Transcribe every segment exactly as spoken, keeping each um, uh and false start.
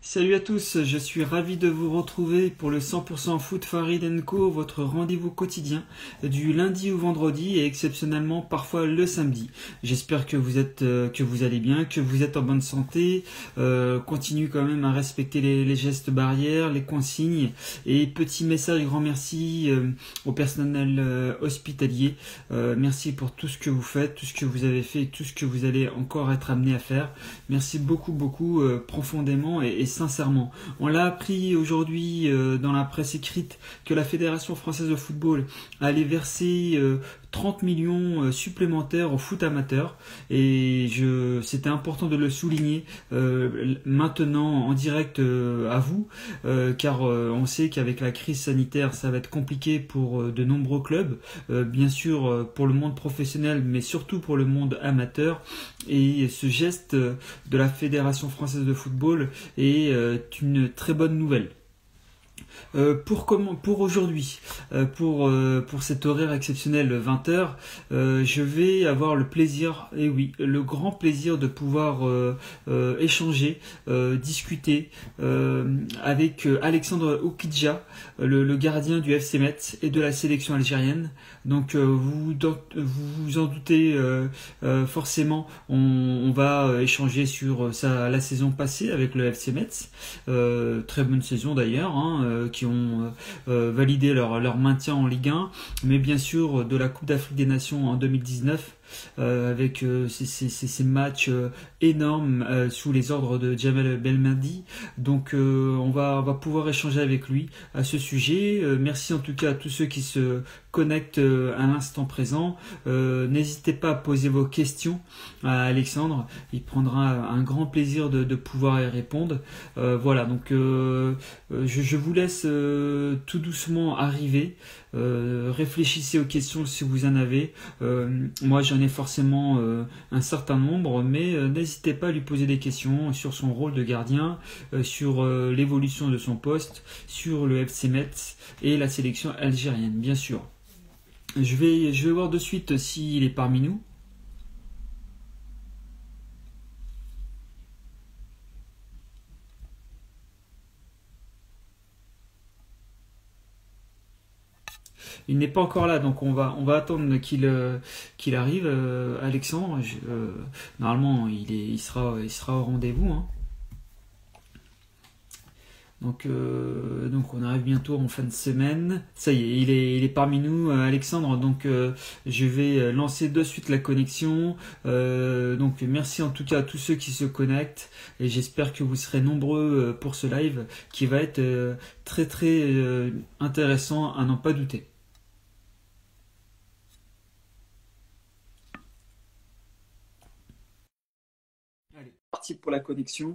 Salut à tous, je suis ravi de vous retrouver pour le cent pour cent Foot Farid and Co, votre rendez-vous quotidien du lundi au vendredi et exceptionnellement parfois le samedi. J'espère que vous êtes, euh, que vous allez bien, que vous êtes en bonne santé. Euh, continuez quand même à respecter les, les gestes barrières, les consignes et petit message, grand merci euh, au personnel euh, hospitalier. Euh, merci pour tout ce que vous faites, tout ce que vous avez fait, et tout ce que vous allez encore être amené à faire. Merci beaucoup, beaucoup, euh, profondément et, et sincèrement. On l'a appris aujourd'hui euh, dans la presse écrite que la Fédération française de football allait verser euh, trente millions euh, supplémentaires au foot amateur et je, c'était important de le souligner euh, maintenant en direct euh, à vous euh, car euh, on sait qu'avec la crise sanitaire ça va être compliqué pour euh, de nombreux clubs, euh, bien sûr euh, pour le monde professionnel mais surtout pour le monde amateur et ce geste euh, de la Fédération française de football est euh, une très bonne nouvelle. Euh, pour comment, pour aujourd'hui, euh, pour, euh, pour cet horaire exceptionnel vingt heures, euh, je vais avoir le plaisir, et oui, le grand plaisir de pouvoir euh, euh, échanger, euh, discuter euh, avec euh, Alexandre Oukidja, le, le gardien du F C Metz et de la sélection algérienne. Donc euh, vous, vous vous en doutez euh, euh, forcément, on, on va échanger sur sa, la saison passée avec le F C Metz, euh, très bonne saison d'ailleurs, hein, euh, qui ont euh, validé leur, leur maintien en Ligue un, mais bien sûr de la Coupe d'Afrique des Nations en deux mille dix-neuf, euh, avec euh, ces, ces, ces matchs euh, énormes euh, sous les ordres de Jamel Belmadi. Donc euh, on, va, on va pouvoir échanger avec lui à ce sujet. Euh, merci en tout cas à tous ceux qui se connectent euh, à l'instant présent. Euh, n'hésitez pas à poser vos questions à Alexandre, il prendra un grand plaisir de, de pouvoir y répondre. Euh, voilà, donc euh, je, je vous laisse euh, tout doucement arriver. Euh, réfléchissez aux questions si vous en avez. Euh, moi j'en ai forcément euh, un certain nombre, mais euh, n'hésitez pas à lui poser des questions sur son rôle de gardien, euh, sur euh, l'évolution de son poste, sur le F C Metz et la sélection algérienne, bien sûr. Je vais, je vais voir de suite s'il est parmi nous. Il n'est pas encore là, donc on va, on va attendre qu'il euh, qu'il arrive, euh, Alexandre. Je, euh, normalement, il, est, il, sera, il sera au rendez-vous. Hein. Donc, euh, donc on arrive bientôt en fin de semaine. Ça y est, il est, il est parmi nous, euh, Alexandre. Donc euh, je vais lancer de suite la connexion. Euh, donc merci en tout cas à tous ceux qui se connectent. Et j'espère que vous serez nombreux pour ce live qui va être euh, très très euh, intéressant à n'en pas douter. Allez, parti pour la connexion.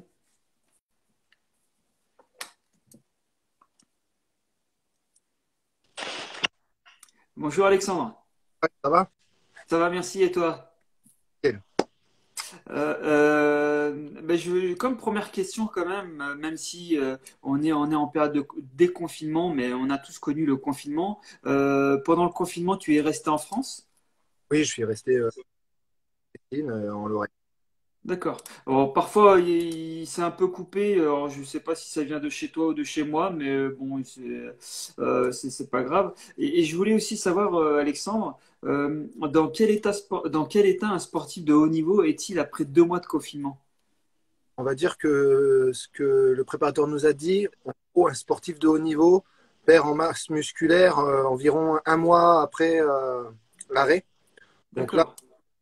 Bonjour Alexandre. Ouais, ça va? Ça va, merci et toi? Nickel. Euh, euh, ben je, comme première question quand même, euh, même si euh, on est, on est en période de déconfinement, mais on a tous connu le confinement. Euh, pendant le confinement, tu es resté en France? Oui, je suis resté euh, euh, en Lorraine. D'accord. Alors, parfois, il, il s'est un peu coupé. Alors, je ne sais pas si ça vient de chez toi ou de chez moi, mais euh, bon, c'est euh, c'est c'est pas grave. Et, et je voulais aussi savoir, euh, Alexandre, euh, dans quel état, spor- dans quel état un sportif de haut niveau est-il après deux mois de confinement? On va dire que ce que le préparateur nous a dit, en gros, un sportif de haut niveau perd en masse musculaire euh, environ un mois après euh, l'arrêt. Donc là, D'accord.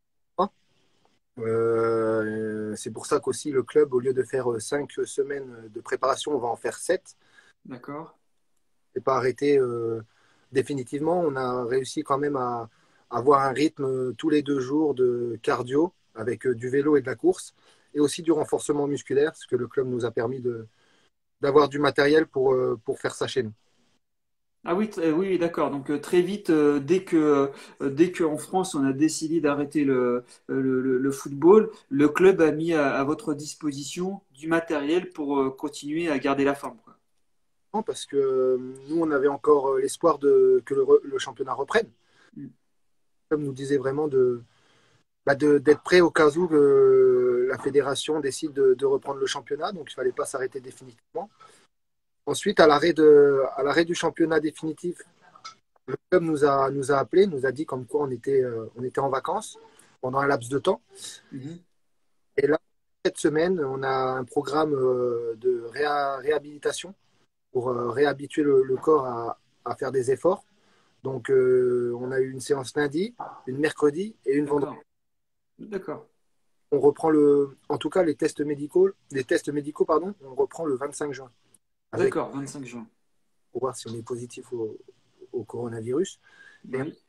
euh, c'est pour ça qu'aussi le club, au lieu de faire euh, cinq semaines de préparation, on va en faire sept. D'accord. Et pas arrêter euh, définitivement. On a réussi quand même à avoir un rythme euh, tous les deux jours de cardio avec euh, du vélo et de la course et aussi du renforcement musculaire, ce que le club nous a permis de, d'avoir du matériel pour, euh, pour faire ça chez nous. Ah oui, t- euh, oui, oui, d'accord. Donc euh, très vite, euh, dès que euh, dès qu'en France on a décidé d'arrêter le, le, le- le football, le club a mis à, à votre disposition du matériel pour euh, continuer à garder la forme, quoi. Parce que euh, nous, on avait encore euh, l'espoir de, que le, re- le championnat reprenne. Mm. Le club nous disait vraiment de, bah, de- d'être prêt au cas où euh, la fédération décide de, de reprendre le championnat, donc il ne fallait pas s'arrêter définitivement. Ensuite, à l'arrêt de, à l'arrêt du championnat définitif, le club nous a, nous a appelés, nous a dit comme quoi on était, euh, on était en vacances pendant un laps de temps. Mhm. Et là, cette semaine, on a un programme euh, de réha- réhabilitation pour euh, réhabituer le, le corps à, à faire des efforts. Donc, euh, on a eu une séance lundi, une mercredi et une vendredi. D'accord. D'accord. On reprend le, en tout cas, les tests médicaux, les tests médicaux, pardon, on reprend le vingt-cinq juin avec, D'accord, vingt-cinq juin. pour voir si on est positif au, au coronavirus. Et Oui.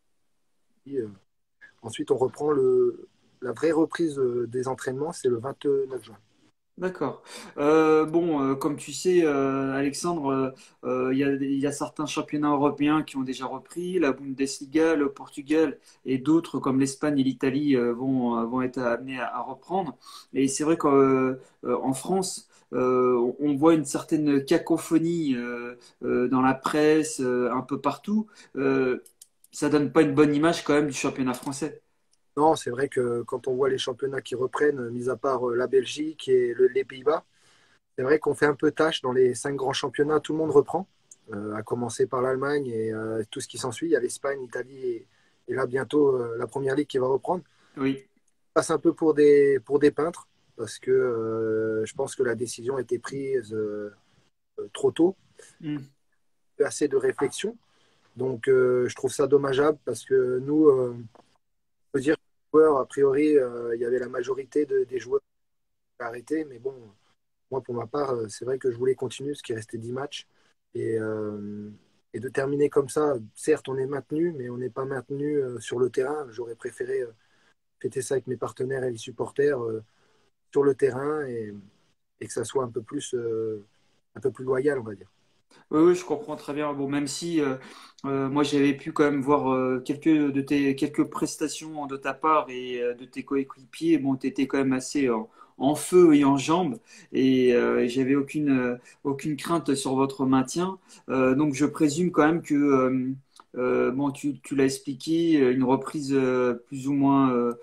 puis, euh, ensuite, on reprend le, la vraie reprise euh, des entraînements, c'est le vingt-neuf juin. D'accord. Euh, bon, euh, comme tu sais, euh, Alexandre, euh, euh, il y a, il y a certains championnats européens qui ont déjà repris, la Bundesliga, le Portugal et d'autres comme l'Espagne et l'Italie euh, vont, euh, vont être amenés à, à reprendre. Et c'est vrai qu'en euh, euh, en France, euh, on on voit une certaine cacophonie euh, euh, dans la presse, euh, un peu partout. Euh, ça donne pas une bonne image quand même du championnat français. Non, c'est vrai que quand on voit les championnats qui reprennent, mis à part euh, la Belgique et le- les Pays-Bas, c'est vrai qu'on fait un peu tâche dans les cinq grands championnats, tout le monde reprend, euh, à commencer par l'Allemagne et euh, tout ce qui s'ensuit. Il y a l'Espagne, l'Italie et, et là bientôt euh, la Première Ligue qui va reprendre. Oui. On passe un peu pour des, pour des peintres parce que euh, je pense que la décision a été prise euh, trop tôt, Mm. assez de réflexion. Donc euh, je trouve ça dommageable parce que nous, euh, on peut dire que les joueurs, a priori, euh, il y avait la majorité de- des joueurs qui ont arrêté, mais bon, moi pour ma part, euh, c'est vrai que je voulais continuer parce qu'il restait dix matchs. Et, euh, et de terminer comme ça, certes, on est maintenu, mais on n'est pas maintenu euh, sur le terrain. J'aurais préféré euh, fêter ça avec mes partenaires et les supporters euh, sur le terrain et, et que ça soit un peu plus, euh, un peu plus loyal, on va dire. Oui, oui, je comprends très bien. Bon, même si euh, euh, moi j'avais pu quand même voir euh, quelques de tes quelques prestations de ta part et euh, de tes coéquipiers, bon, tu étais quand même assez en, en feu et en jambes et euh, j'avais aucune euh, aucune crainte sur votre maintien. Euh, donc je présume quand même que euh, euh, bon, tu, tu l'as expliqué, une reprise euh, plus ou moins euh,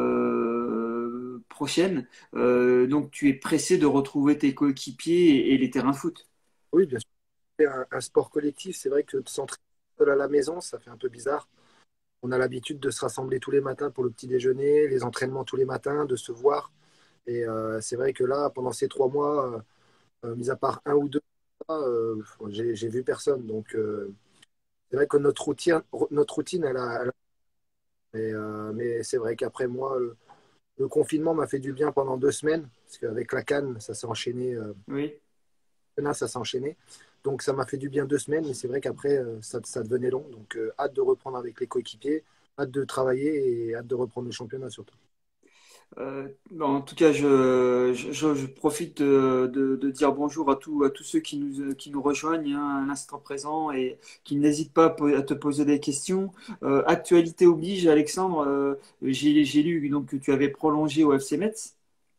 euh, prochaine. Euh, donc tu es pressé de retrouver tes coéquipiers et, et les terrains de foot. Oui, bien sûr. C'est Un, un sport collectif, c'est vrai que de s'entraîner seul à la maison, ça fait un peu bizarre. On a l'habitude de se rassembler tous les matins pour le petit déjeuner, les entraînements tous les matins, de se voir. Et euh, c'est vrai que là, pendant ces trois mois, euh, mis à part un ou deux, euh, j'ai j'ai vu personne. Donc, euh, c'est vrai que notre routine, notre routine, elle a. elle a- mais euh, mais c'est vrai qu'après moi, le, le confinement m'a fait du bien pendant deux semaines, parce qu'avec la canne, ça s'est enchaîné. Euh, Oui. là, ça s'est enchaîné. Donc, ça m'a fait du bien deux semaines, mais c'est vrai qu'après, euh, ça, ça devenait long. Donc, euh, hâte de reprendre avec les coéquipiers, hâte de travailler et hâte de reprendre le championnat surtout. Euh, bon, en tout cas, je, je, je- je profite de, de- de dire bonjour à, tous à tous ceux qui nous, qui nous rejoignent hein, à l'instant présent et qui n'hésitent pas à po- à te poser des questions. Euh, actualité oblige, Alexandre, euh, j'ai, j'ai lu donc, que tu avais prolongé au F C Metz.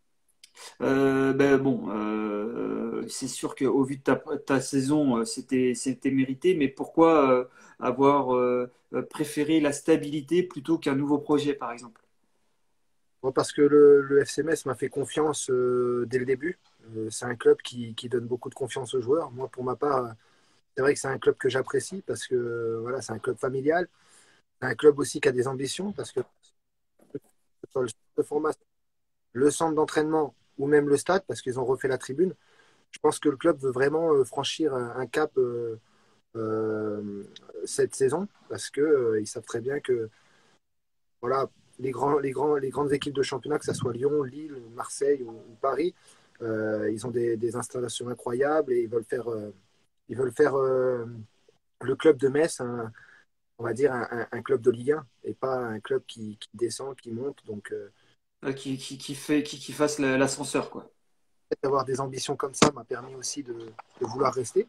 Euh, ben, bon, euh, c'est sûr qu'au vu de ta, ta saison, euh, c'était, c'était mérité, mais pourquoi euh, avoir euh, préféré la stabilité plutôt qu'un nouveau projet, par exemple? Bon, parce que le, le F C Metz m'a fait confiance euh, dès le début. Euh, c'est un club qui, qui donne beaucoup de confiance aux joueurs. Moi, pour ma part, c'est vrai que c'est un club que j'apprécie parce que euh, voilà, c'est un club familial. C'est un club aussi qui a des ambitions parce que que ce soit le centre de formation, le centre d'entraînement ou même le stade, parce qu'ils ont refait la tribune, je pense que le club veut vraiment euh, franchir un, un cap euh, euh, cette saison parce que euh, ils savent très bien que voilà, les, grands, les, grands, les grandes équipes de championnat, que ce soit Lyon, Lille, Marseille ou, ou Paris, euh, ils ont des, des, installations incroyables et ils veulent faire, euh, ils veulent faire euh, le club de Metz, un, on va dire, un, un, un, club de Ligue un et pas un club qui, qui descend, qui monte. Donc, euh, Euh, qui, qui, qui fait, qui, qui fasse la- l'ascenseur, quoi. d'avoir des ambitions comme ça m'a permis aussi de, de vouloir rester.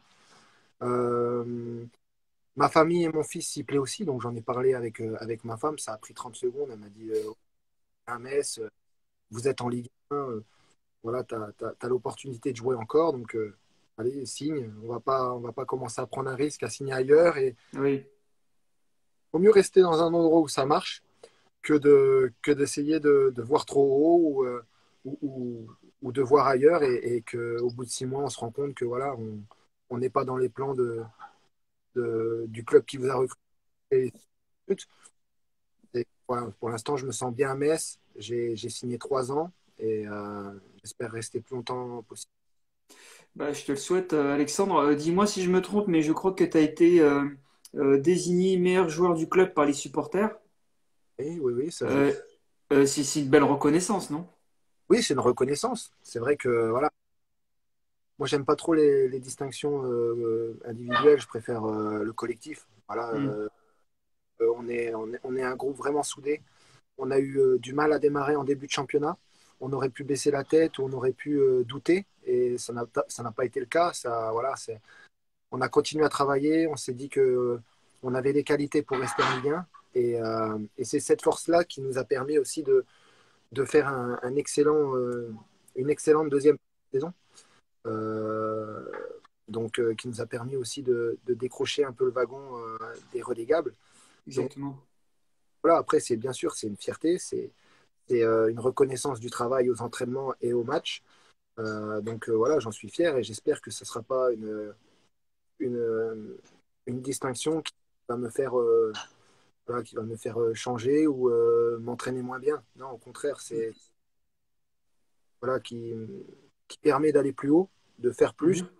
Euh, ma famille et mon fils s'y plaît aussi, donc j'en ai parlé avec, euh, avec ma femme. Ça a pris trente secondes. Elle m'a dit euh, à Metz, euh, vous êtes en Ligue un, euh, voilà, tu as, l'opportunité de jouer encore, donc euh, allez, signe. On va pas, on va pas commencer à prendre un risque à signer ailleurs. Et il Oui. vaut mieux rester dans un endroit où ça marche que de que d'essayer de, de voir trop haut ou, euh, ou, ou, ou de voir ailleurs et, et qu'au bout de six mois, on se rend compte que voilà, on on n'est pas dans les plans de, de- du club qui vous a recruté. Et voilà, pour l'instant, je me sens bien à Metz. J'ai j'ai signé trois ans et euh, j'espère rester plus longtemps possible. Bah, je te le souhaite, euh, Alexandre. Euh, dis-moi si je me trompe, mais je crois que tu as été euh, euh, désigné meilleur joueur du club par les supporters. Oui, oui, oui, ça je... Euh, euh, c'est c'est une belle reconnaissance, non? Oui, c'est une reconnaissance. C'est vrai que voilà, moi j'aime pas trop les, les distinctions euh, individuelles. Je préfère euh, le collectif. Voilà, Hmm. euh, on est, on est, on est un groupe vraiment soudé. On a eu euh, du mal à démarrer en début de championnat. On aurait pu baisser la tête ou on aurait pu euh, douter et ça n'a pas- ça n'a pas été le cas. Ça, voilà, c'est, on a continué à travailler. On s'est dit que euh, on avait les qualités pour rester en Ligue un et, euh, et c'est cette force-là qui nous a permis aussi de, de faire un, un excellent, euh, une excellente deuxième saison. Euh, donc, euh, qui nous a permis aussi de, de décrocher un peu le wagon euh, des relégables. Donc Exactement. voilà, après, c'est bien sûr, c'est une fierté, c'est c'est, euh, une reconnaissance du travail aux entraînements et aux matchs. Euh, donc euh, voilà, j'en suis fier et j'espère que ce ne sera pas une, une, une distinction qui va me faire, euh, voilà, qui va me faire euh, changer ou euh, m'entraîner moins bien. Non, au contraire, c'est voilà, qui, qui permet d'aller plus haut, de faire plus. Mhm.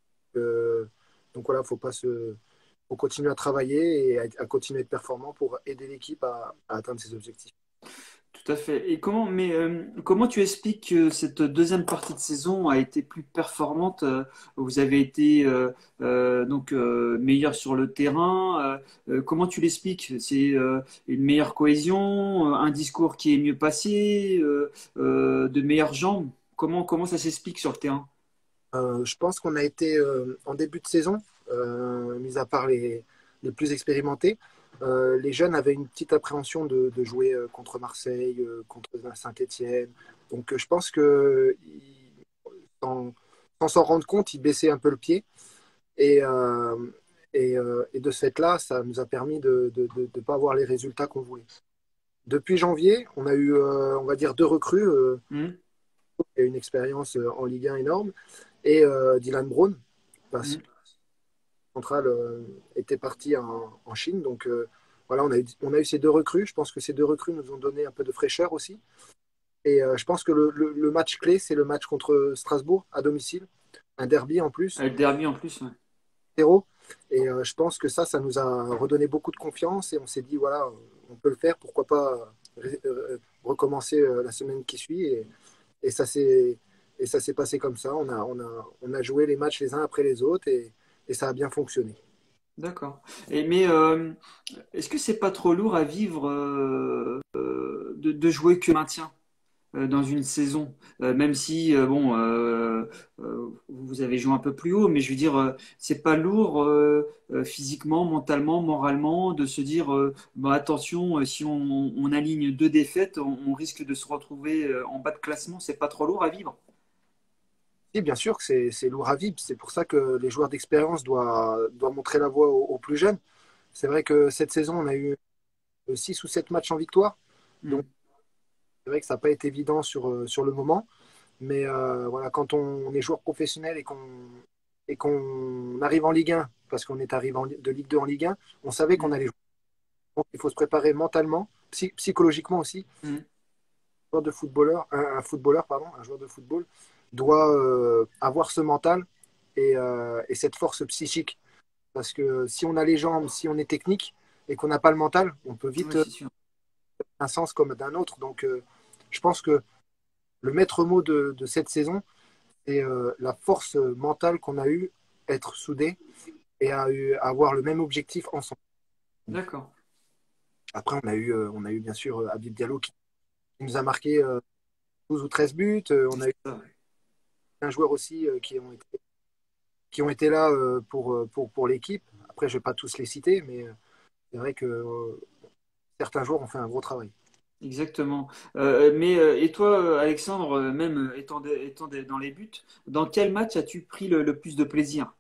Euh, donc voilà, faut pas se, faut continuer à travailler et à, à continuer à être performant pour aider l'équipe à, à atteindre ses objectifs. Tout à fait. Et comment, mais euh, comment tu expliques que cette deuxième partie de saison a été plus performante? euh, Vous avez été euh, euh, donc euh, meilleur sur le terrain. euh, euh, comment tu l'expliques? C'est euh, une meilleure cohésion, euh, un discours qui est mieux passé, euh, euh, de meilleures jambes. Comment comment ça s'explique sur le terrain? Euh, je pense qu'on a été euh, en début de saison, euh, mis à part les, les plus expérimentés, euh, les jeunes avaient une petite appréhension de, de jouer euh, contre Marseille, euh, contre Saint-Étienne. Donc euh, je pense que ils- sans sans s'en rendre compte, ils baissaient un peu le pied. Et, euh, et, euh, et de ce fait-là, ça nous a permis de ne de, de, de pas avoir les résultats qu'on voulait. Depuis janvier, on a eu, euh, on va dire, deux recrues. Euh, Hmm. qui a une expérience euh, en Ligue un énorme, et euh, Dylan Brown, parce que Hmm. Central euh, était parti en, en Chine. Donc euh, voilà, on a, eu, on a eu ces deux recrues. Je pense que ces deux recrues nous ont donné un peu de fraîcheur aussi. Et euh, je pense que le, le, le match clé, c'est le match contre Strasbourg à domicile, un derby en plus, Euh, Le derby en plus. Ouais. zéro. Et euh, je pense que ça, ça nous a redonné beaucoup de confiance et on s'est dit, voilà, on peut le faire, pourquoi pas euh, recommencer euh, la semaine qui suit. Et, et ça s'est et ça s'est passé comme ça. On a, on a, on a joué les matchs les uns après les autres et, et ça a bien fonctionné. D'accord. Et mais euh, est-ce que c'est pas trop lourd à vivre euh, euh, de, de jouer que maintien? Euh, dans une saison, Euh, même si euh, bon, euh, euh, vous avez joué un peu plus haut, mais je veux dire, euh, c'est pas lourd euh, euh, physiquement, mentalement, moralement, de se dire, euh, bah, attention, euh, si on, on aligne deux défaites, on, on risque de se retrouver euh, en bas de classement. C'est pas trop lourd à vivre. Et bien sûr que c'est c'est lourd à vivre. C'est pour ça que les joueurs d'expérience doivent, doivent montrer la voie aux, aux plus jeunes. C'est vrai que cette saison, on a eu six ou sept matchs en victoire. Donc, Hmm. c'est vrai que ça n'a pas été évident sur, euh, sur le moment. Mais euh, voilà, quand on est joueur professionnel et qu'on et qu'on arrive en Ligue un, parce qu'on est arrivé en- de Ligue deux en Ligue un, on savait qu'on Hmm. allait jouer. Donc, il faut se préparer mentalement, psy- psychologiquement aussi. Hmm. joueur de footballeur, un, un footballeur, pardon, un joueur de football doit euh, avoir ce mental et, euh, et cette force psychique. Parce que si on a les jambes, si on est technique et qu'on n'a pas le mental, on peut vite Oui, euh, c'est sûr. un sens comme d'un autre. Donc euh, je pense que le maître mot de, de cette saison, c'est euh, la force mentale qu'on a eue, être soudé et à, eu- à avoir le même objectif ensemble. D'accord. Après, on a eu, euh, on a eu bien sûr euh, Habib Diallo qui nous a marqué euh, douze ou treize buts. Euh, on C'est a eu ça. un joueur aussi euh, qui ont été qui ont été là euh, pour, euh, pour, pour l'équipe. Après, je ne vais pas tous les citer, mais euh, c'est vrai que euh, certains joueurs ont fait un gros travail. Exactement. Euh, mais euh, et toi, euh, Alexandre, euh, même euh, étant, de- étant de- dans les buts, dans quel match as-tu pris le, le plus de plaisir?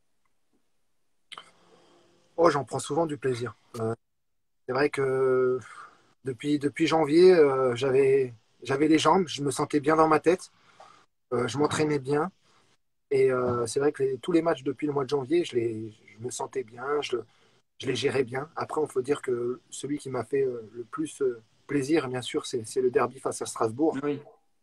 Oh, j'en prends souvent du plaisir. Euh, c'est vrai que depuis, depuis janvier, euh, j'avais j'avais les jambes, je me sentais bien dans ma tête, euh, je m'entraînais bien. Et euh, c'est vrai que les- tous les matchs depuis le mois de janvier, je, les, je me sentais bien, je, je les gérais bien. Après, on peut dire que celui qui m'a fait euh, le plus euh, plaisir, bien sûr, c'est c'est le derby face à Strasbourg. Oui.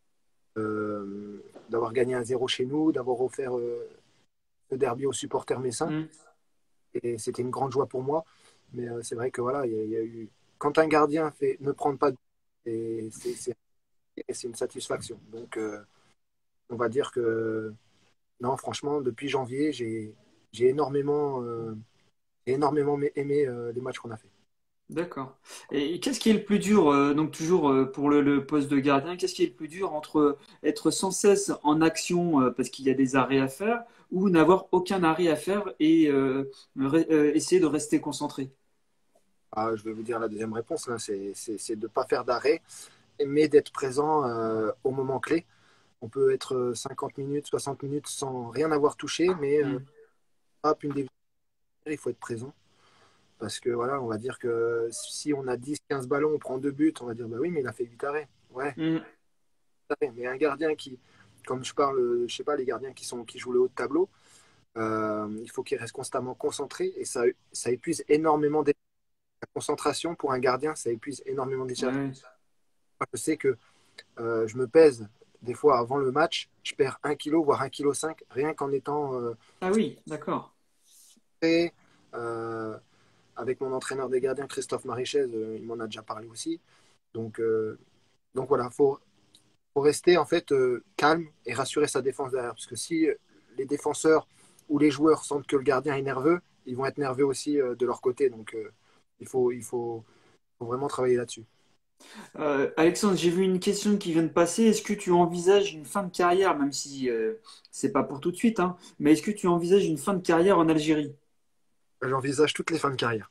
Euh, d'avoir gagné un zéro chez nous, d'avoir offert euh, le derby aux supporters messins. Mm. Et c'était une grande joie pour moi. Mais euh, c'est vrai que voilà, il y, a il y a eu. Quand un gardien fait ne prendre pas de et c'est c'est- c'est une satisfaction. Donc, euh, on va dire que non, franchement, depuis janvier, j'ai j'ai énormément, euh, j'ai énormément aimé euh, les matchs qu'on a fait. D'accord. Et qu'est-ce qui est le plus dur, euh, donc toujours euh, pour le, le poste de gardien, qu'est-ce qui est le plus dur entre être sans cesse en action euh, parce qu'il y a des arrêts à faire ou n'avoir aucun arrêt à faire et euh, re- euh, essayer de rester concentré? Ah, je vais vous dire la deuxième réponse, là, c'est c'est- c'est de ne pas faire d'arrêt, mais d'être présent euh, au moment clé. On peut être euh, cinquante minutes, soixante minutes sans rien avoir touché, mais euh, Mm. hop, une déviation, il faut être présent. Parce que voilà, on va dire que si on a dix quinze ballons, on prend deux buts, on va dire bah oui, mais il a fait huit arrêts. Ouais, Mm. arrêts. Mais un gardien qui, comme je parle, je sais pas, les gardiens qui, sont, qui jouent le haut de tableau, euh, il faut qu'il reste constamment concentré et ça, ça épuise énormément d'énergie. La concentration pour un gardien, ça épuise énormément Ouais, d'énergie. ouais. Moi, je sais que euh, je me pèse des fois avant le match, je perds un kilo, voire un kilo cinq, rien qu'en étant euh, Ah oui, d'accord. prêt. Euh, avec mon entraîneur des gardiens, Christophe Maréchez, euh, il m'en a déjà parlé aussi. Donc, euh, donc voilà, il faut, faut rester en fait euh, calme et rassurer sa défense derrière. Parce que si les défenseurs ou les joueurs sentent que le gardien est nerveux, ils vont être nerveux aussi euh, de leur côté. Donc euh, il, faut, il faut, faut vraiment travailler là-dessus. Euh, Alexandre, j'ai vu une question qui vient de passer. Est-ce que tu envisages une fin de carrière, même si euh, c'est pas pour tout de suite, hein, mais est-ce que tu envisages une fin de carrière en Algérie? J'envisage toutes les fins de carrière.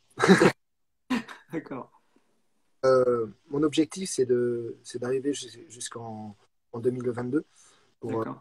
D'accord, Euh, mon objectif, c'est de, c'est d'arriver jus- jusqu'en en deux mille vingt-deux. Pour, d'accord.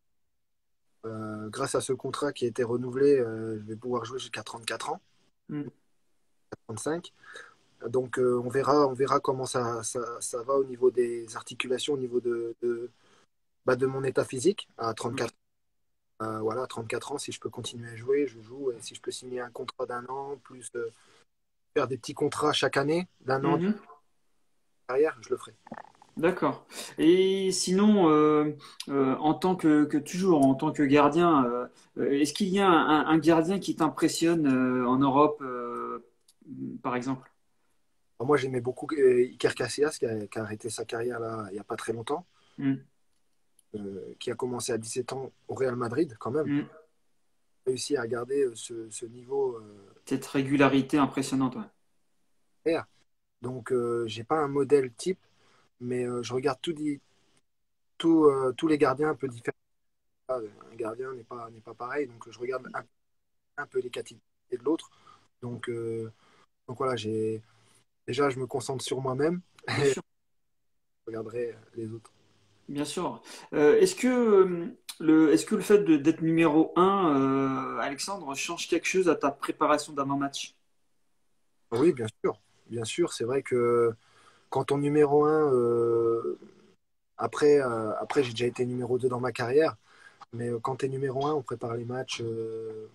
euh, grâce à ce contrat qui a été renouvelé, euh, je vais pouvoir jouer jusqu'à trente-quatre ans, Hmm. trente-cinq. Donc euh, on verra, on verra comment ça, ça, ça va au niveau des articulations, au niveau de, de, bah, de mon état physique à Oui. trente-quatre ans. Euh, voilà, trente-quatre ans, si je peux continuer à jouer, je joue. Et si je peux signer un contrat d'un an, plus euh, faire des petits contrats chaque année, d'un an de Mhm. carrière, je le ferai. D'accord. Et sinon, euh, euh, en tant que, que toujours en tant que gardien, euh, euh, est-ce qu'il y a un, un gardien qui t'impressionne euh, en Europe, euh, par exemple? Alors, moi, j'aimais beaucoup euh, Iker Casillas, qui a, qui a arrêté sa carrière là, il n'y a pas très longtemps, Hmm. euh, qui a commencé à dix-sept ans au Real Madrid, quand même. Hmm. Réussi à garder euh, ce, ce niveau. Euh, Cette régularité impressionnante, ouais. R. Donc, euh, j'ai pas un modèle type, mais euh, je regarde tout, dit, tout, euh, tous les gardiens un peu différents. Un gardien n'est pas, n'est pas pareil, donc je regarde un, un peu les catégories de l'autre. Donc, euh, donc voilà, j'ai, déjà, je me concentre sur moi-même Bien et je sûr. regarderai les autres. Bien sûr. Euh, est-ce que euh, le, est-ce que le fait de- d'être numéro un, euh, Alexandre, change quelque chose à ta préparation d'avant-match? Oui, bien sûr. Bien sûr, c'est vrai que quand on numéro un, euh, après, euh, après j'ai déjà été numéro deux dans ma carrière, mais euh, quand tu es numéro un, on prépare les matchs, euh,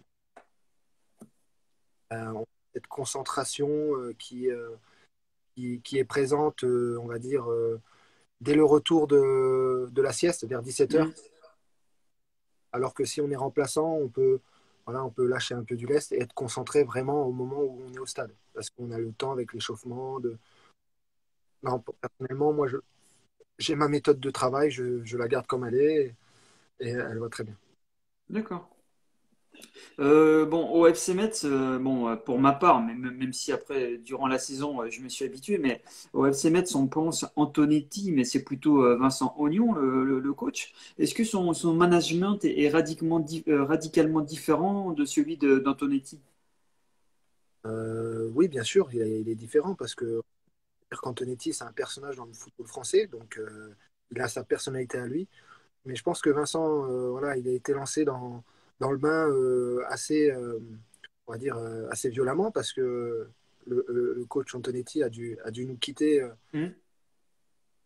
euh, on- cette concentration euh, qui, euh, qui, qui est présente, euh, on va dire, euh, dès le retour de, de la sieste, vers dix-sept Hmm. heures. Alors que si on est remplaçant, on peut, voilà, on peut lâcher un peu du lest et être concentré vraiment au moment où on est au stade. Parce qu'on a le temps avec l'échauffement. De... Non, personnellement, moi, je, j'ai ma méthode de travail, je, je la garde comme elle est et elle va très bien. D'accord. Euh, bon, au F C Metz, euh, bon, euh, pour ma part, mais même, même si après, durant la saison, euh, je me suis habitué, mais au F C Metz, on pense Antonetti, mais c'est plutôt euh, Vincent Ognon, le, le- le coach. Est-ce que son, son management est, est radicalement, di- euh, radicalement différent de celui de- d'Antonetti? Euh, oui, bien sûr, il est, il est différent parce que Cantonetti, c'est un personnage dans le football français, donc euh, il a sa personnalité à lui. Mais je pense que Vincent, euh, voilà, il a été lancé dans, dans le bain euh, assez, euh, on va dire, euh, assez violemment parce que le, le- le coach Antonetti a dû, a dû nous quitter euh, Hmm.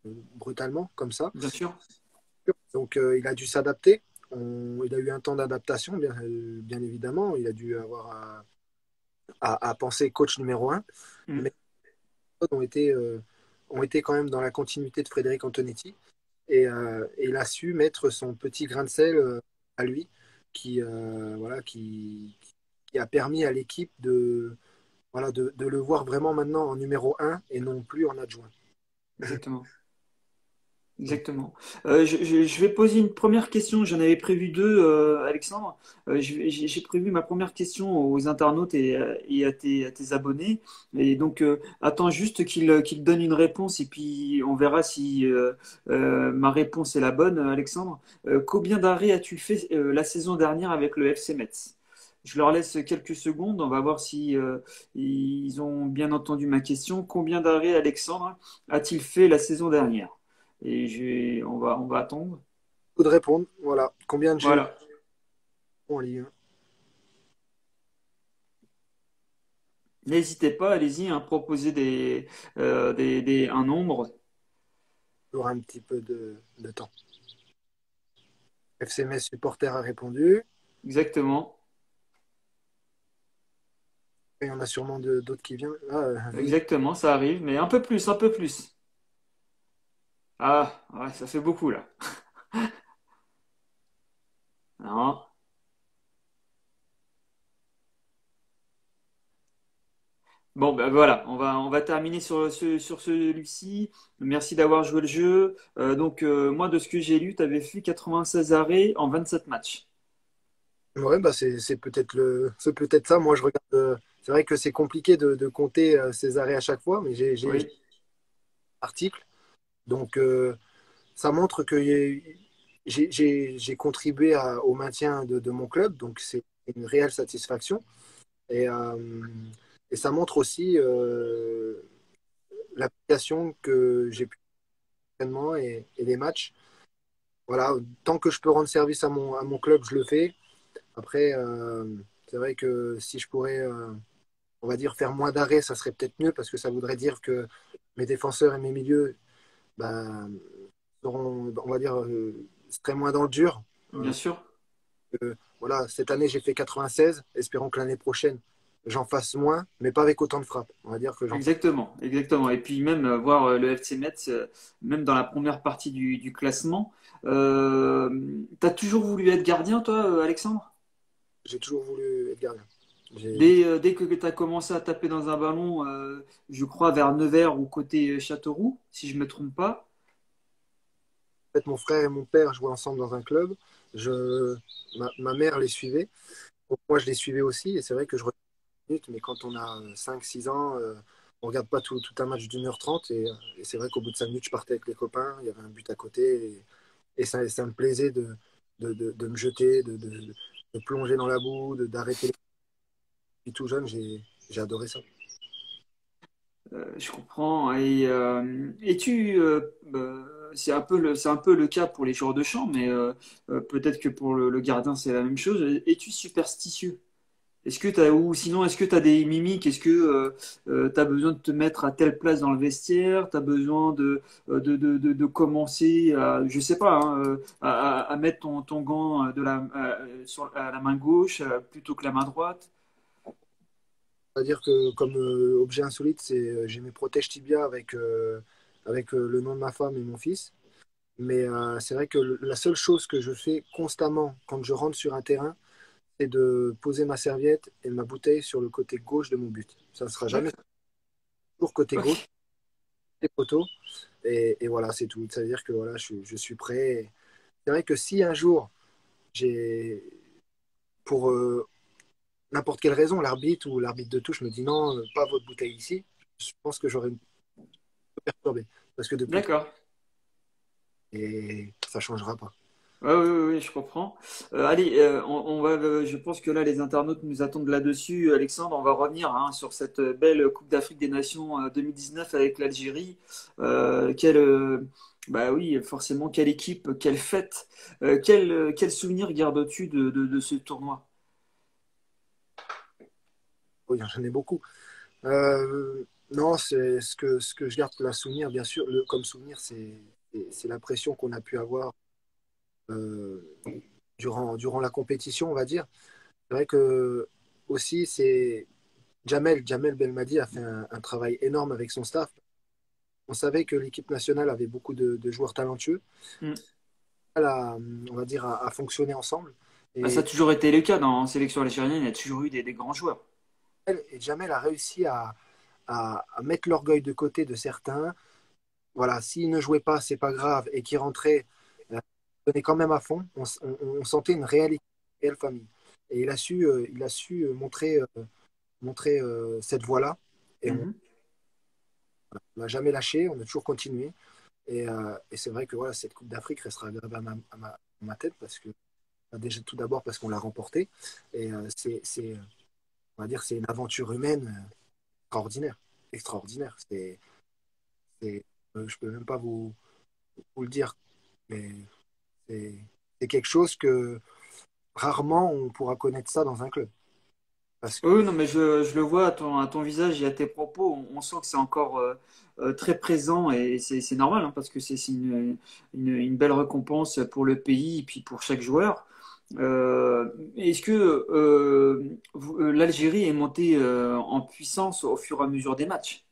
brutalement, comme ça. Bien sûr. Donc, euh, il a dû s'adapter. On- il a eu un temps d'adaptation, bien, euh, bien évidemment. Il a dû avoir à, à- à penser coach numéro un. Mm. Mais les autres ont été, euh, ont été quand même dans la continuité de Frédéric Antonetti. Et, euh, et il a su mettre son petit grain de sel euh, à lui, qui, euh, voilà, qui, qui a permis à l'équipe de, voilà, de, de le voir vraiment maintenant en numéro un et non plus en adjoint. Exactement. Donc, Exactement. Euh, je, je- je vais poser une première question. J'en avais prévu deux, euh, Alexandre. Euh, je vais- j'ai j'ai prévu ma première question aux internautes et, euh, et à tes, à tes abonnés. Et donc, euh, attends juste qu'ils qu'ils donnent une réponse et puis on verra si euh, euh, ma réponse est la bonne, Alexandre. Euh, combien d'arrêts as-tu fait euh, la saison dernière avec le F C Metz? Je leur laisse quelques secondes. On va voir si euh, ils ont bien entendu ma question. Combien d'arrêts, Alexandre, a-t-il fait la saison dernière? Et j'ai, on va, on va attendre. beaucoup de répondre. Voilà. Combien de G Voilà. en Ligue un? N'hésitez pas, allez-y, hein, proposez des, euh, des, des- un nombre. Toujours un petit peu de, de temps. F C Metz supporter a répondu. Exactement. Et il y en a sûrement de- d'autres qui viennent. Ah, euh, Vive. Exactement, ça arrive, mais un peu plus, un peu plus. Ah, ouais, ça fait beaucoup là. Non. Bon, ben voilà, on va, on va terminer sur, ce, sur celui-ci. Merci d'avoir joué le jeu. Euh, donc, euh, moi, de ce que j'ai lu, tu avais fait quatre-vingt-seize arrêts en vingt-sept matchs. Ouais, bah c'est c'est peut-être le, c'est peut-être ça. Moi, je regarde. euh, c'est vrai que c'est compliqué de, de compter euh, ses arrêts à chaque fois, mais j'ai j'ai j'ai Oui, un article. Donc, euh, ça montre que y a- j'ai j'ai- j'ai contribué à- au maintien de, de mon club. Donc, c'est une réelle satisfaction. Et, euh, et ça montre aussi euh, l'application que j'ai pu faire entraînement et, et les matchs. Voilà, tant que je peux rendre service à mon, à mon club, je le fais. Après, euh, c'est vrai que si je pourrais, euh, on va dire, faire moins d'arrêts, ça serait peut-être mieux parce que ça voudrait dire que mes défenseurs et mes milieux, ben, seront, on va dire, euh, seraient moins dans le dur. bien Euh, sûr. que, voilà, cette année, j'ai fait quatre-vingt-seize. Espérons que l'année prochaine, j'en fasse moins, mais pas avec autant de frappes. On va dire que j'en fasse. Exactement, exactement. Et puis même euh, voir euh, le F C Metz, euh, même dans la première partie du, du classement. Euh, t'as toujours voulu être gardien, toi, euh, Alexandre? J'ai toujours voulu être gardien. J'ai Dès, euh, dès que tu as commencé à taper dans un ballon, euh, je crois vers Nevers ou côté euh, Châteauroux, si je me trompe pas. En fait, mon frère et mon père jouaient ensemble dans un club. Je, ma, ma mère les suivait. Donc, moi, je les suivais aussi. Et c'est vrai que je regarde les minutes, mais quand on a cinq six ans, euh, on regarde pas tout, tout un match d'une heure trente. Et, et c'est vrai qu'au bout de cinq minutes, je partais avec les copains. Il y avait un but à côté. Et, et ça, ça me plaisait de, de, de, de me jeter, de, de, de plonger dans la boue, de- d'arrêter. Depuis tout jeune, j'ai j'ai adoré ça. Euh, je comprends. Et, euh, et tu, euh, euh, c'est un peu le, c'est un peu le cas pour les joueurs de champ, mais euh, euh, peut-être que pour le, le gardien, c'est la même chose. Es-tu superstitieux? Est-ce que t'as, ou sinon, est-ce que tu as des mimiques? Est-ce que tu as besoin de te mettre à telle place dans le vestiaire? Tu as besoin de, euh, de, de, de, de commencer à, je sais pas, hein, euh, à, à- à mettre ton, ton gant de la, euh, sur, à la main gauche euh, plutôt que la main droite? C'est-à-dire que comme euh, objet insolite, c'est euh, j'ai mes protèges tibia avec, euh, avec euh, le nom de ma femme et mon fils. Mais euh, c'est vrai que le- la seule chose que je fais constamment quand je rentre sur un terrain, c'est de poser ma serviette et ma bouteille sur le côté gauche de mon but. Ça ne sera jamais D'accord. toujours côté gauche, Ok. des poteaux. Et, et voilà, c'est tout. C'est-à-dire que voilà, je, je suis prêt. C'est vrai que si un jour, j'ai, pour euh, n'importe quelle raison, l'arbitre ou l'arbitre de touche me dit non, euh, pas votre bouteille ici, je pense que j'aurais une peu perturbé. Parce que depuis, D'accord. et ça ne changera pas. Ouais, ouais, ouais, ouais, je comprends. Euh, allez, euh, on, on va, euh, je pense que là, les internautes nous attendent là-dessus. Alexandre, on va revenir hein, sur cette belle Coupe d'Afrique des Nations euh, deux mille dix-neuf avec l'Algérie. Euh, quelle, euh, bah oui, forcément, quelle équipe, quelle fête. Euh, quel, euh, quel souvenir gardes-tu de, de, de ce tournoi? Oui, j'en ai beaucoup. Euh, Non, c'est ce que, ce que je garde pour la souvenir, bien sûr, le, comme souvenir, c'est c'est- c'est la pression qu'on a pu avoir euh, durant, durant la compétition, on va dire. C'est vrai que aussi, c'est Jamel, Jamel Belmadi a fait un, un travail énorme avec son staff. On savait que l'équipe nationale avait beaucoup de, de joueurs talentueux. Mm. Elle a, on va dire, à, à fonctionner ensemble. Bah, ça a Et, toujours été le cas dans en sélection algérienne, il y a toujours eu des, des grands joueurs. et Jamel a réussi à, à, à mettre l'orgueil de côté de certains. Voilà, s'il ne jouait pas, c'est pas grave, et qu'il rentrait, euh, il donnait quand même à fond. On, on- on sentait une réelle, équipe, une réelle famille. Et il a su, euh, il a su euh, montrer, euh, montrer euh, cette voie-là. Et on Mhm. n'a jamais lâché, on a toujours continué. Et, euh, et c'est vrai que voilà, cette Coupe d'Afrique restera gravée à ma, à ma- à ma tête parce que bah, déjà tout d'abord parce qu'on l'a remportée. Et euh, c'est, c'est, on va dire, c'est une aventure humaine euh, extraordinaire, extraordinaire. C'est, c'est, euh, je peux même pas vous, vous le dire, mais c'est, c'est quelque chose que rarement on pourra connaître ça dans un club. Parce que Oui, non, mais je, je le vois à ton, à ton visage et à tes propos, on, on sent que c'est encore euh, euh, très présent et c'est c'est normal hein, parce que c'est c'est une, une, une belle récompense pour le pays et puis pour chaque joueur. Euh, est-ce que euh, vous- euh, l'Algérie est montée euh, en puissance au fur et à mesure des matchs?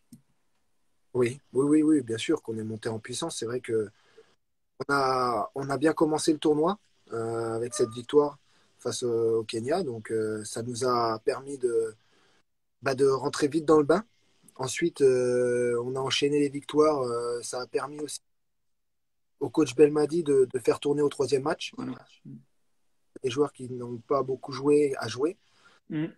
oui, oui, oui, oui, bien sûr qu'on est monté en puissance. C'est vrai que on a, on a bien commencé le tournoi euh, avec cette victoire face au, au Kenya. Donc euh, ça nous a permis de, bah, de rentrer vite dans le bain. Ensuite, euh, on a enchaîné les victoires. Euh, ça a permis aussi au coach Belmadi de, de faire tourner au troisième match. Voilà. Les joueurs qui n'ont pas beaucoup joué à jouer. Mm.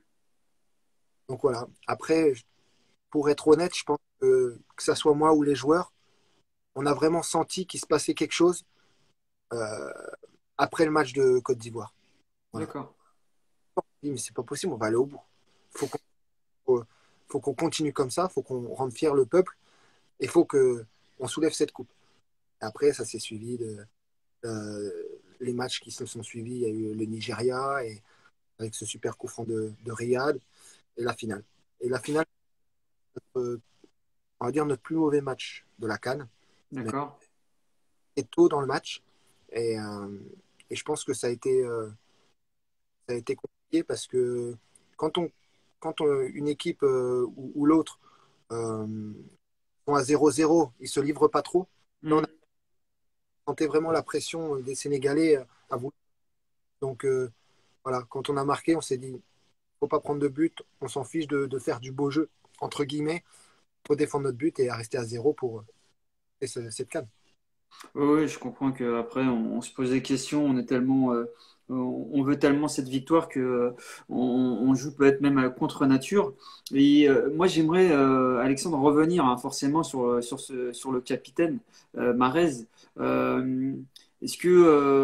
Donc voilà. Après, pour être honnête, je pense que que ça soit moi ou les joueurs, on a vraiment senti qu'il se passait quelque chose euh, après le match de Côte d'Ivoire. Voilà. D'accord. On dit, mais c'est pas possible, on va aller au bout. Faut qu'on faut, faut qu'on continue comme ça, faut qu'on rende fier le peuple et faut que on soulève cette coupe. Après, ça s'est suivi de euh, les matchs qui se sont suivis. Il y a eu le Nigeria et avec ce super coup franc de, de Riyad et la finale. Et la finale, euh, on va dire notre plus mauvais match de la CAN, mais D'accord. c'est tôt dans le match et, euh, et je pense que ça a été euh, ça a été compliqué parce que quand on quand on- une équipe euh, ou, ou l'autre euh, sont à zéro zéro, ils se livrent pas trop. Là, on a Mm. senti vraiment la pression des Sénégalais euh, à vous. Donc euh, voilà, quand on a marqué, on s'est dit, faut pas prendre de but, on s'en fiche de, de faire du beau jeu, entre guillemets, faut défendre notre but et à rester à zéro pour euh, et ce- cette canne. Oui, oui, je comprends qu'après, on, on se pose des questions, on est tellement, euh, on on veut tellement cette victoire que euh, on, on joue peut-être même à contre nature. Et euh, moi, j'aimerais, euh, Alexandre, revenir hein, forcément sur, sur, ce, sur le capitaine euh, Marez. Euh, est-ce que,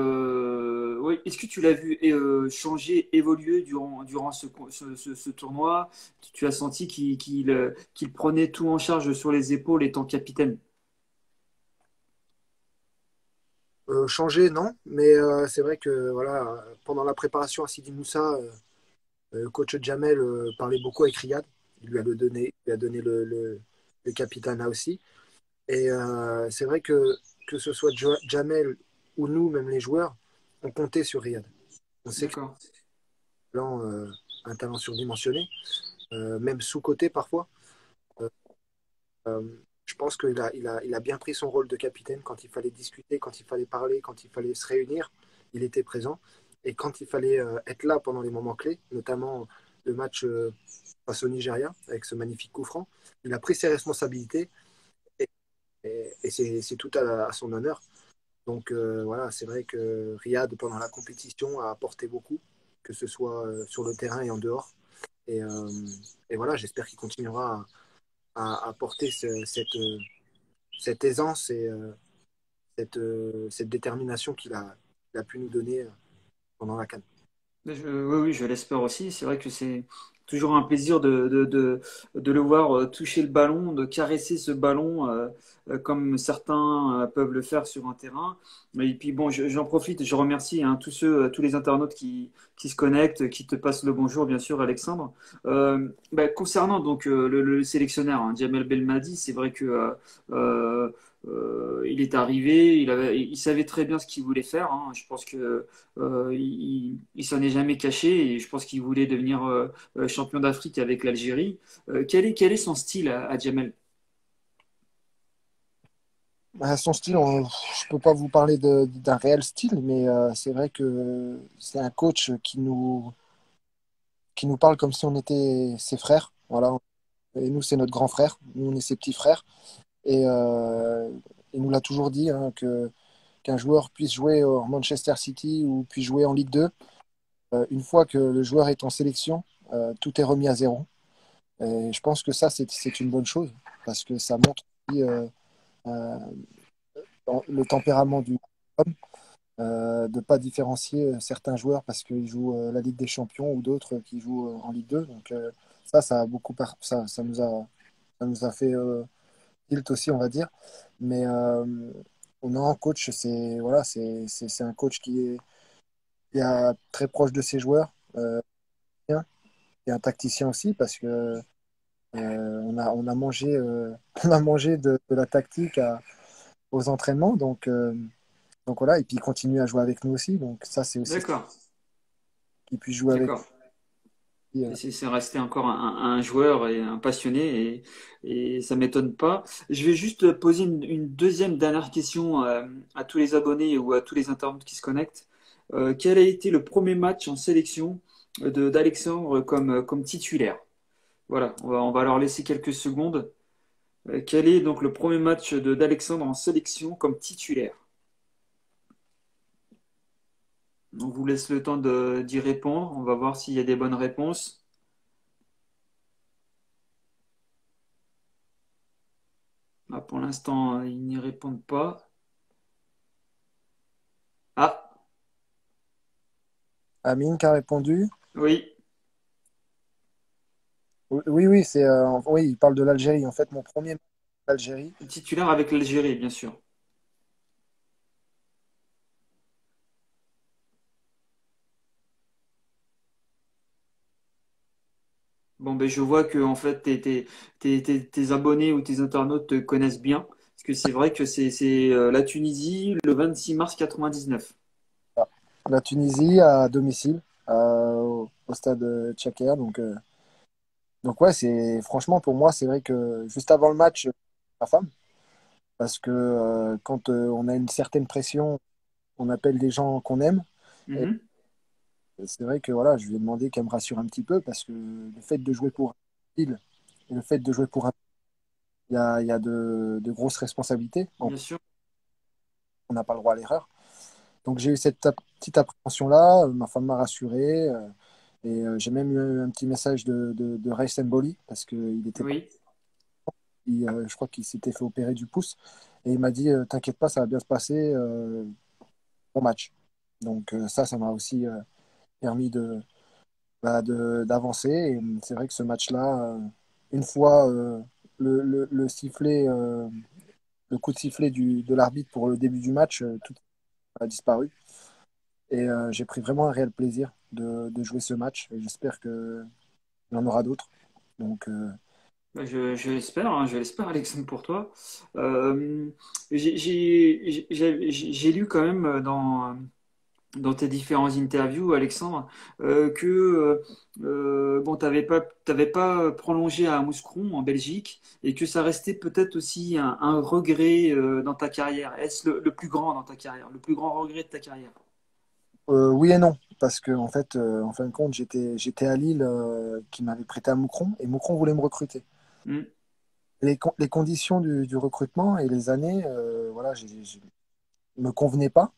euh, oui, est-ce que tu l'as vu euh, changer, évoluer durant, durant ce, ce, ce- ce tournoi? Tu as senti qu'il qu'il, euh, qu'il prenait tout en charge sur les épaules étant capitaine? Euh, changer, non, mais euh, c'est vrai que voilà, pendant la préparation à Sidi Moussa, euh, le coach Jamel euh, parlait beaucoup avec Riyad. Il lui a le donné, il lui a donné le, le, le capitana aussi. Et euh, c'est vrai que que ce soit Jo- Jamel ou nous, même les joueurs, on comptait sur Riyad. On sait que D'accord. c'est un talent, euh, un talent surdimensionné, euh, même sous-coté parfois. Euh, euh, je pense qu'il a, il a, il a bien pris son rôle de capitaine quand il fallait discuter, quand il fallait parler, quand il fallait se réunir. Il était présent. Et quand il fallait euh, être là pendant les moments clés, notamment le match euh, face au Nigeria, avec ce magnifique coup franc, il a pris ses responsabilités et, et- et c'est c'est tout à, à son honneur. Donc euh, voilà, c'est vrai que Riyad, pendant la compétition, a apporté beaucoup, que ce soit euh, sur le terrain et en dehors. Et, euh, et voilà, j'espère qu'il continuera à, à porter ce- cette, euh, cette aisance et euh, cette, euh, cette détermination qu'il a, qu'il a pu nous donner euh, pendant la CAN. Je- oui, oui, je l'espère aussi. C'est vrai que c'est toujours un plaisir de, de, de, de le voir euh, toucher le ballon, de caresser ce ballon euh, euh, comme certains euh, peuvent le faire sur un terrain. Et puis bon, je- j'en profite, je remercie hein, tous ceux, tous les internautes qui, qui se connectent, qui te passent le bonjour, bien sûr, Alexandre. Euh, bah, concernant donc euh, le, le sélectionneur, hein, Djamel Belmadi, c'est vrai que euh, euh, euh, il est arrivé, il avait, il savait très bien ce qu'il voulait faire. Hein. Je pense que euh, il, il s'en est jamais caché et je pense qu'il voulait devenir euh, euh, champion d'Afrique avec l'Algérie. Euh, quel est, quel est son style à, à Djamel? Bah, son style, on- je peux pas vous parler de- d'un réel style, mais euh, c'est vrai que c'est un coach qui nous, qui nous parle comme si on était ses frères. Voilà. Et nous, c'est notre grand frère. Nous, on est ses petits frères. Et euh, il nous l'a toujours dit hein, que qu'un joueur puisse jouer en Manchester City ou puisse jouer en Ligue deux, euh, une fois que le joueur est en sélection, euh, tout est remis à zéro. Et je pense que ça, c'est c'est une bonne chose parce que ça montre aussi, euh, euh, le tempérament du homme, euh, de ne pas différencier euh, certains joueurs parce qu'ils jouent euh, la Ligue des Champions ou d'autres qui jouent euh, en Ligue deux. Donc euh, ça, ça a beaucoup par- ça, ça nous a, ça nous a fait euh, tilt aussi, on va dire. Mais euh, on a un coach, c'est voilà, c'est c'est c'est un coach qui est, qui est très proche de ses joueurs, euh, bien, et un tacticien aussi parce que euh, on a on a mangé euh, on a mangé de, de la tactique à- aux entraînements, donc euh, donc voilà, et puis il continue à jouer avec nous aussi, donc ça c'est aussi D'accord, qu'il puisse jouer avec d'accord. lui. C'est euh. c'est- c'est resté encore un, un joueur et un passionné et, et ça m'étonne pas. Je vais juste poser une, une deuxième dernière question euh, à tous les abonnés ou à tous les internautes qui se connectent. Euh, quel a été le premier match en sélection de d'Alexandre comme, comme titulaire? Voilà, on va, on va leur laisser quelques secondes. Euh, quel est donc le premier match de d'Alexandre en sélection comme titulaire? On vous laisse le temps de- d'y répondre. On va voir s'il y a des bonnes réponses. Ah, pour l'instant, ils n'y répondent pas. Ah, Amine qui a répondu. oui, Oui, oui, c'est euh, oui, il parle de l'Algérie. En fait, mon premier match d'Algérie, titulaire avec l'Algérie, bien sûr. Bon, ben, je vois que en fait, tes, tes, tes, tes- tes abonnés ou tes internautes te connaissent bien. Parce que c'est vrai que c'est c'est, euh, la Tunisie le vingt-six mars quatre-vingt-dix-neuf. la Tunisie à domicile, euh, au, au stade Tchaker. Donc, euh, donc ouais, c'est franchement pour moi, c'est vrai que juste avant le match, ma femme, parce que euh, quand euh, on a une certaine pression, on appelle des gens qu'on aime. Et Mhm. c'est vrai que voilà, je lui ai demandé qu'elle me rassure un petit peu parce que le fait de jouer pour un île et le fait de jouer pour un, il y a, il y a de, de grosses responsabilités. On Bien sûr. on n'a pas le droit à l'erreur. Donc j'ai eu cette ap- petite appréhension-là. Euh, Ma femme m'a rassuré. euh, et euh, j'ai même eu un petit message de, de, de Ray Semboli parce qu'il était pas. Oui. il, euh, je crois qu'il s'était fait opérer du pouce. Et il m'a dit euh, T'inquiète pas, ça va bien se passer. Euh, bon match. Donc euh, ça, ça m'a aussi euh, permis de, bah, de- d'avancer. Et euh, c'est vrai que ce match-là, euh, une fois euh, le, le, le sifflet, euh, le coup de sifflet du, de l'arbitre pour le début du match, euh, tout a disparu. Et euh, j'ai pris vraiment un réel plaisir de, de jouer ce match. Et j'espère qu'il y en aura d'autres. Donc, euh, Bah, Je, je l'espère, hein, je l'espère, Alexandre, pour toi. Euh, j'ai j'ai- j'ai- j'ai lu quand même dans, dans tes différentes interviews, Alexandre, euh, que euh, euh, bon, t'avais pas, t'avais pas prolongé à Mouscron en Belgique et que ça restait peut-être aussi un, un regret euh, dans ta carrière. Est-ce le, le plus grand dans ta carrière, le plus grand regret de ta carrière? euh, oui et non. Parce que en fait, euh, en fin de compte, j'étais, j'étais à Lille euh, qui m'avait prêté à Moucron et Moucron voulait me recruter. Hmm, Les, con- les conditions du, du recrutement et les années, euh, voilà, j'ai, j'ai- me convenaient pas.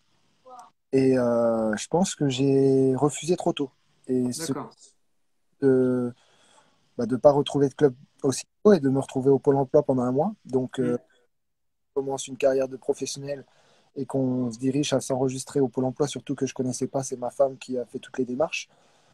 Et euh, je pense que j'ai refusé trop tôt. Et ce d'accord. de bah, de pas retrouver de club aussi tôt et de me retrouver au Pôle emploi pendant un mois. Donc, Hmm, euh, on commence une carrière de professionnel et qu'on se dirige à s'enregistrer au Pôle emploi, surtout que je connaissais pas, c'est ma femme qui a fait toutes les démarches.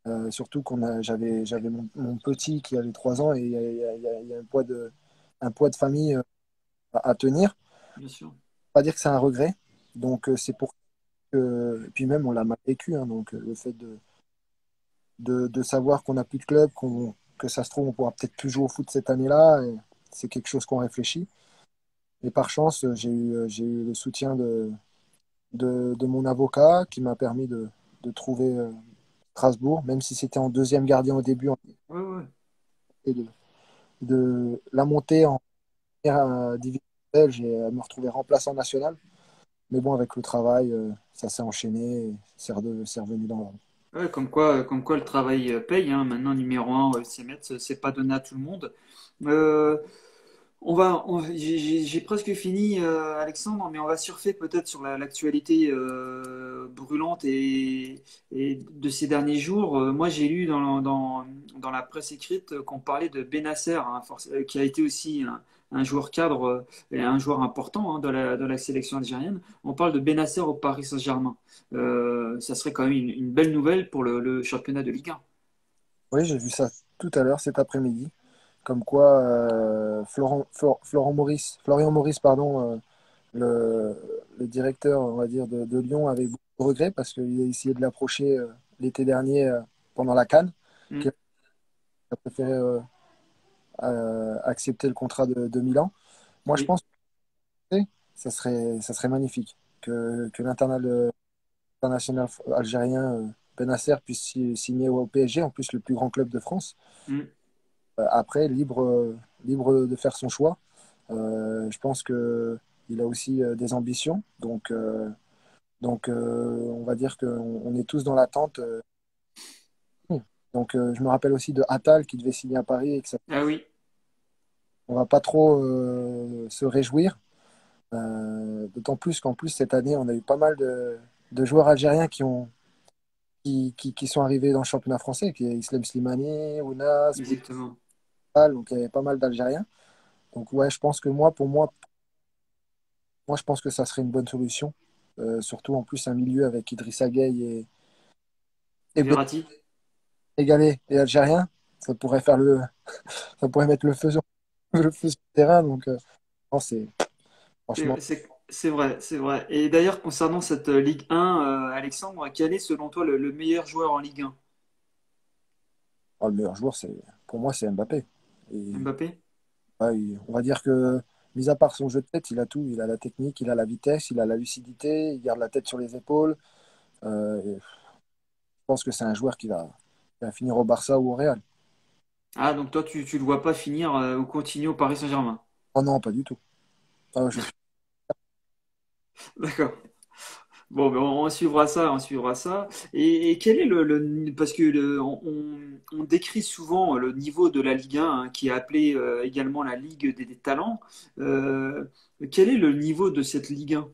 Euh, surtout qu'on a, j'avais, j'avais mon, mon petit qui avait trois ans et il y a, il y a- il y a- il y a un poids de, un poids de famille euh, à, à tenir. bien sûr. Pas dire que c'est un regret. Donc, euh, c'est pour que. Et puis même, on l'a mal vécu. Hein, donc, euh, le fait de, de, de savoir qu'on n'a plus de club, qu'on, que ça se trouve, on pourra peut-être plus jouer au foot cette année-là, et c'est quelque chose qu'on réfléchit. Et par chance, euh, j'ai eu, euh, j'ai eu le soutien de, de, de mon avocat qui m'a permis de, de trouver euh, Strasbourg, même si c'était en deuxième gardien au début, Ouais, ouais. et de, de la montée en première euh, division belge et euh, me retrouver remplaçant national. Mais bon, avec le travail, euh, ça s'est enchaîné, et c'est rede- c'est revenu dans l'ordre. Ouais, comme quoi, comme quoi le travail euh, paye, hein. Maintenant, numéro un, euh, C M E T, c'est pas donné à tout le monde. Euh, On va, on- j'ai j'ai- j'ai presque fini, euh, Alexandre, mais on va surfer peut-être sur la- l'actualité euh, brûlante et, et de ces derniers jours. Euh, moi, j'ai lu dans, dans, dans la presse écrite euh, qu'on parlait de Benasser, hein, forc- euh, qui a été aussi un, un joueur cadre euh, et un joueur important hein, de la, de la sélection algérienne. On parle de Benasser au Paris Saint-Germain. Euh, ça serait quand même une, une belle nouvelle pour le, le championnat de Ligue un. Oui, j'ai vu ça tout à l'heure, cet après-midi, comme quoi euh, Florent, Flor- Florent Maurice, Florian Maurice, pardon, euh, le, le directeur, on va dire, de, de Lyon avait beaucoup de regrets parce qu'il a essayé de l'approcher euh, l'été dernier euh, pendant la CAN, Mm. qu'il a préféré euh, euh, accepter le contrat de, de Milan. Moi, je Oui, pense que ça serait, ça serait magnifique que, que l'international international algérien euh, Benasser puisse si- signer au P S G, en plus le plus grand club de France. Mm. Euh, après, libre, euh, libre de faire son choix. Euh, je pense que il a aussi euh, des ambitions, donc, euh, donc euh, on va dire qu'on on est tous dans l'attente. euh. Donc, euh, je me rappelle aussi de Attal qui devait signer à Paris et que ça, ah oui. on va pas trop euh, se réjouir. Euh, d'autant plus qu'en plus cette année, on a eu pas mal de, de joueurs algériens qui ont qui, qui, qui sont arrivés dans le championnat français, qui est Islem Slimani, Ounas, Exactement. Boutal, donc il y avait pas mal d'Algériens. Donc ouais, je pense que moi, pour moi, moi, je pense que ça serait une bonne solution. Euh, surtout en plus un milieu avec Idrissa Gueye et, Et et Ben Verratti? Sénégalais et Algérien, ça pourrait faire le, ça pourrait mettre le feu sur le feu sur le terrain. Donc euh, non, c'est franchement, C'est c'est- c'est vrai, c'est vrai. Et d'ailleurs, concernant cette euh, Ligue un, euh, Alexandre, quel est selon toi le, le meilleur joueur en Ligue un? oh, le meilleur joueur, c'est pour moi, c'est Mbappé. Et Mbappé? ouais, il- on va dire que, mis à part son jeu de tête, il a tout. Il a la technique, il a la vitesse, il a la lucidité, il garde la tête sur les épaules. Euh, et je pense que c'est un joueur qui va, qui va finir au Barça ou au Real. Ah, donc toi, tu, tu le vois pas finir euh, ou continuer au Paris Saint-Germain. Oh non, pas du tout. Ah, je suis D'accord. Bon, ben, on, on suivra ça, on suivra ça. Et, et quel est le, le- parce que le- on, on- on décrit souvent le niveau de la Ligue un, hein, qui est appelée euh, également la Ligue des, des talents. Euh, quel est le niveau de cette Ligue un?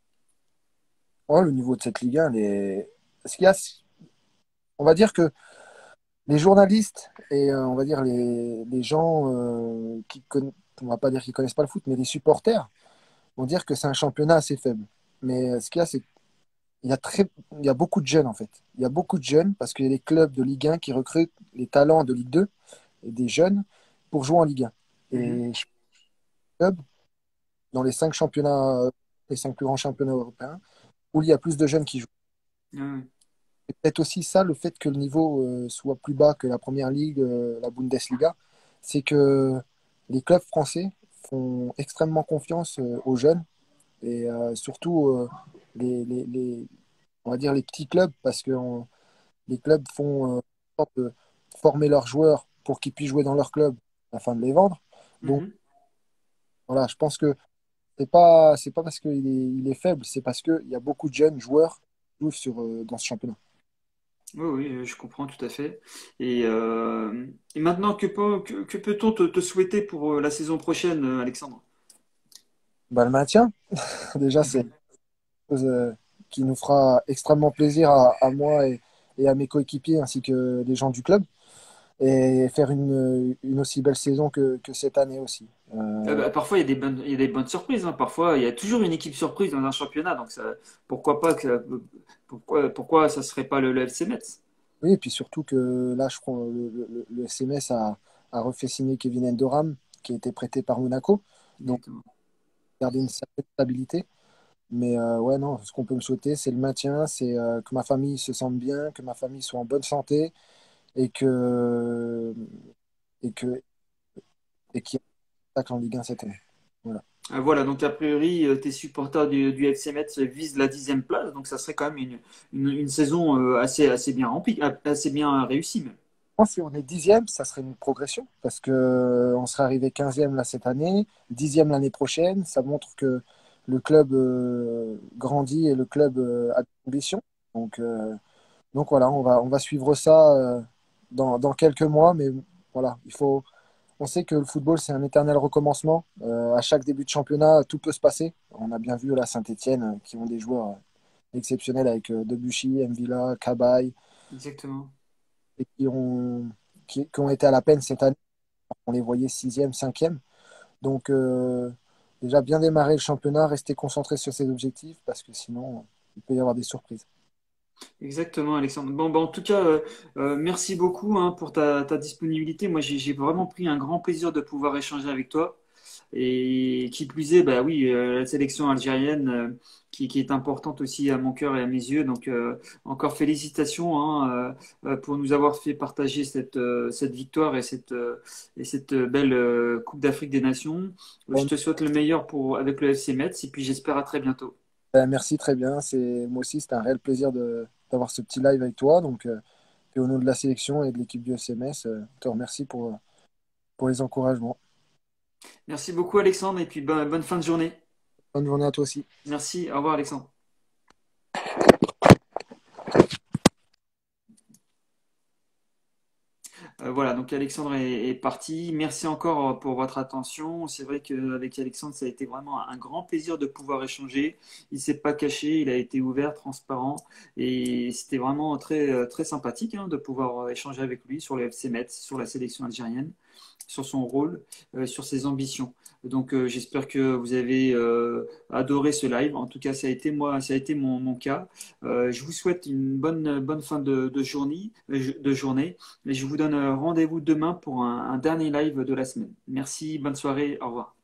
oh, le niveau de cette Ligue un, les... ce qu'il y a, on va dire que les journalistes et euh, on va dire les, les gens euh, qui connaissent, on va pas dire qu'ils connaissent pas le foot, mais les supporters vont dire que c'est un championnat assez faible. Mais euh, ce qu'il y a, c'est qu'il y a très, il y a beaucoup de jeunes en fait. Il y a beaucoup de jeunes parce qu'il y a des clubs de Ligue un qui recrutent les talents de Ligue deux et des jeunes pour jouer en Ligue un. Mhm. Et je club dans les cinq championnats, euh, les cinq plus grands championnats européens, où il y a plus de jeunes qui jouent. Ah, Et peut-être aussi ça, le fait que le niveau euh, soit plus bas que la Première Ligue, euh, la Bundesliga, c'est que les clubs français font extrêmement confiance euh, aux jeunes et euh, surtout euh, les, les, les- on va dire les petits clubs parce que on- les clubs font euh, en sorte de former leurs joueurs pour qu'ils puissent jouer dans leur club afin de les vendre. Donc mhm. voilà, je pense que c'est pas c'est pas parce qu'il est, il est faible, c'est parce qu'il y a beaucoup de jeunes joueurs qui jouent sur, euh, dans ce championnat. Oui, oui, je comprends tout à fait. Et, euh, et maintenant, que, peut, que, que peut-on te, te souhaiter pour euh, la saison prochaine, euh, Alexandre? Bah, le maintien, déjà, c'est quelque chose euh, qui nous fera extrêmement plaisir à, à moi et, et à mes coéquipiers ainsi que les gens du club et faire une, une aussi belle saison que, que cette année aussi. Euh, Euh, bah, parfois, il y a des bonnes, il y a des bonnes surprises, hein. Parfois, il y a toujours une équipe surprise dans un championnat. Donc, ça, pourquoi pas que, pourquoi, pourquoi ça serait pas le, le F C Metz? Oui, et puis surtout que là, je crois le, le, le S M S a, a refait signer Kevin Endoram, qui a été prêté par Monaco. Donc, Exactement. garder une certaine stabilité. Mais euh, ouais, non, ce qu'on peut me souhaiter, c'est le maintien, c'est euh, que ma famille se sente bien, que ma famille soit en bonne santé et que et que et qu'il y ait un spectacle en Ligue un cette année. Voilà. Euh, voilà, donc a priori, euh, tes supporters du, du F C Metz visent la dixième place, donc ça serait quand même une, une, une saison euh, assez, assez bien remplie, euh, assez bien réussie même. Pense que si on est dixième, ça serait une progression parce que euh, on serait arrivé quinzième là cette année, dixième l'année prochaine. Ça montre que le club euh, grandit et le club euh, a de l'ambition. Donc, euh, donc voilà, on va, on va suivre ça euh, dans, dans quelques mois. Mais voilà, il faut, on sait que le football, c'est un éternel recommencement. Euh, à chaque début de championnat, tout peut se passer. On a bien vu là Saint-Étienne qui ont des joueurs euh, exceptionnels avec euh, Debuchy, Mvila, Cabaye Exactement. et qui ont, qui, qui ont été à la peine cette année. On les voyait sixième, cinquième. Donc, euh, déjà bien démarrer le championnat, rester concentré sur ses objectifs parce que sinon, il peut y avoir des surprises. Exactement, Alexandre. Bon, bah, en tout cas, euh, euh, merci beaucoup hein, pour ta, ta disponibilité. Moi, j'ai j'ai vraiment pris un grand plaisir de pouvoir échanger avec toi. Et qui plus est, bah oui, euh, la sélection algérienne euh, qui, qui est importante aussi à mon cœur et à mes yeux. Donc, euh, encore félicitations hein, euh, euh, pour nous avoir fait partager cette, euh, cette victoire et cette, euh, et cette belle euh, Coupe d'Afrique des Nations. Je Bon, te souhaite le meilleur pour, avec le F C Metz et puis j'espère à très bientôt. ben, merci, très bien. C'est, moi aussi, c'était un réel plaisir de, d'avoir ce petit live avec toi. Donc, euh, et au nom de la sélection et de l'équipe du S M S, euh, je te remercie pour, pour les encouragements. Merci beaucoup, Alexandre, et puis bonne bonne fin de journée. Bonne journée à toi aussi. Merci, au revoir, Alexandre. Euh, voilà, donc Alexandre est, est parti. Merci encore euh, pour votre attention. C'est vrai qu'avec Alexandre, ça a été vraiment un grand plaisir de pouvoir échanger. Il s'est pas caché, il a été ouvert, transparent, et c'était vraiment très, euh, très sympathique hein, de pouvoir euh, échanger avec lui sur le F C Metz, sur la sélection algérienne, sur son rôle, euh, sur ses ambitions. Donc euh, j'espère que vous avez euh, adoré ce live. En tout cas, ça a été moi, ça a été mon, mon cas. Euh, je vous souhaite une bonne, bonne fin de, de journée, euh, de journée. Et je vous donne euh, rendez-vous demain pour un, un dernier live de la semaine. Merci, bonne soirée, au revoir.